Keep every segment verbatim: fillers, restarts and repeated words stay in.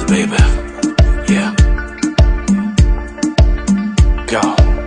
baby. Yeah. Go.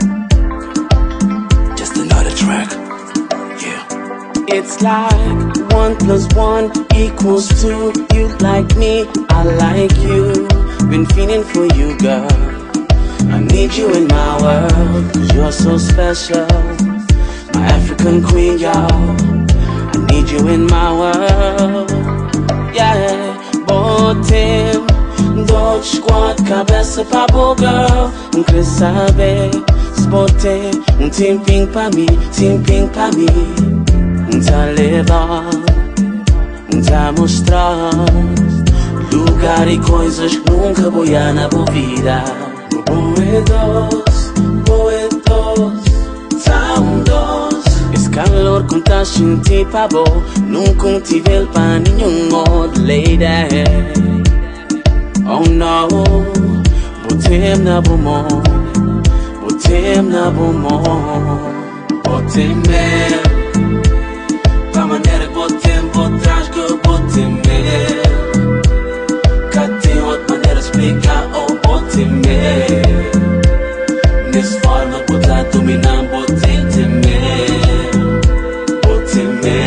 Just another track. Yeah. It's like one plus one equals two. You like me, I like you. Been feeling for you, girl. I need you in my world, cause you're so special. My African queen, y'all. I need you in my world. Yeah, botem dor squad, cabeça pra boa girl. Não quer saber se botem um tempinho pra mim, tempinho pra mim. Não tá levar, não tá mostrar lugar e coisas que nunca vou ir na boa vida. Boedos, boedos, tão doce. Esse calor que tá sentindo pra boa, nunca tive pra nenhum outro lady. Oh no, botem na bom, botem na bom, botem me. Pra maneira que botem, botrás que botem me. Cá tem outra maneira de explicar, oh botem me. Nessa forma que botar dominar, botem me, botem me.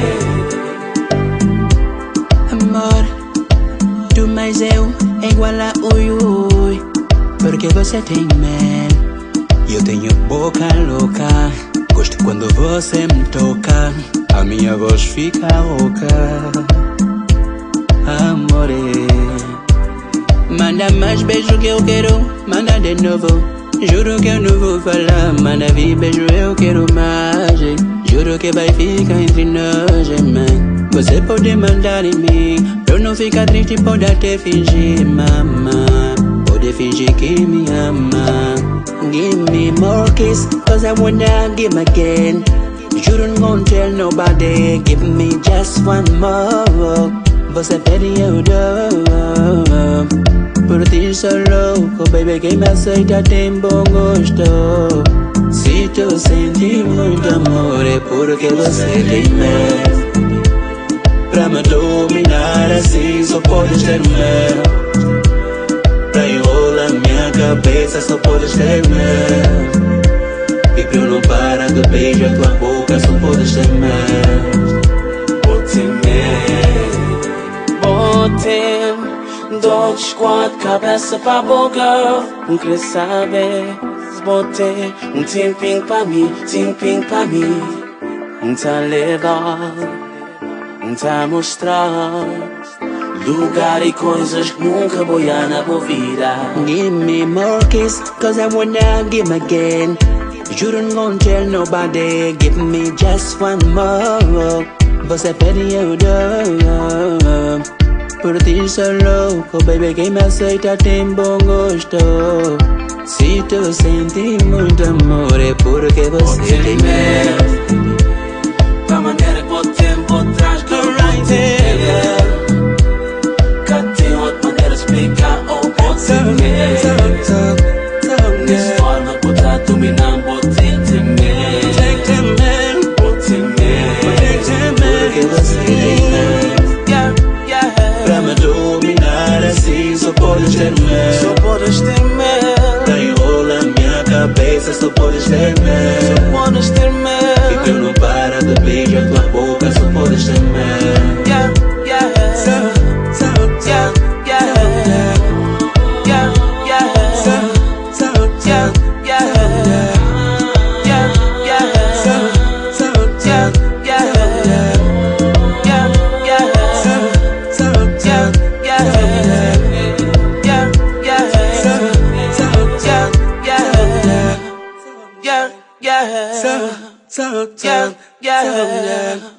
Amor, tu mais eu é igual a ui ui, porque você tem mel e eu tenho boca louca. Gosto quando você me toca, a minha voz fica rouca. Amore, manda mais beijo que eu quero, manda de novo. Juro que eu não vou falar, manda vir beijo, eu quero mais. Juro que vai ficar entre nós, mãe. Você pode mandar em mim, pra eu não ficar triste, pode até fingir, mamãe. Pode fingir que me ama. Give me more kiss, cause I wanna give again. Juro não gon' tell nobody, give me just one more. Você pede e eu dou. Por ti sou louco, baby, quem me aceita tem bom gosto. Se tu sente muito amor é porque você tem medo. Pra me dominar assim só podes ter medo. Pra enrolar minha cabeça só podes ter medo. E pra eu não parar de beijar tua boca só podes ter medo. Botem me, botem dor squad, cabeça pra boa girl. Não quer saber se botem um tempinho pra mim, tempinho pra mim. Não tá levar, não tá mostrar lugar e coisas que nunca vou ir na boa vida. Give me more kiss, cause I wanna give again. Juro não gon' tell nobody, give me just one more. Você pede e eu dou. Por ti sou louco, baby, quem me aceita tem bom gosto. Se tu sente muito amor é porque você tem medo. Pra maneira que botem, botrás que botem. Cá tem outra maneira de explicar, oh botem me. Nessa forma que botar dominar, botem me. Botem me, porque você tem medo. pra me dominar assim só podes ter medo. Só podes ter medo. Pra enrolar minha cabeça só podes ter medo. Só podes ter medo. E que eu não para de beijar tua boca só podes ter medo. Yeah, yeah. So, so, Yeah, yeah. Yeah, yeah. so, so, Yeah, yeah. Yeah, yeah. so, so, Yeah, yeah. Yeah, yeah. so, so, Yeah, yeah. Yeah, yeah. Yeah, yeah. so, so, Yeah, yeah. so, yeah.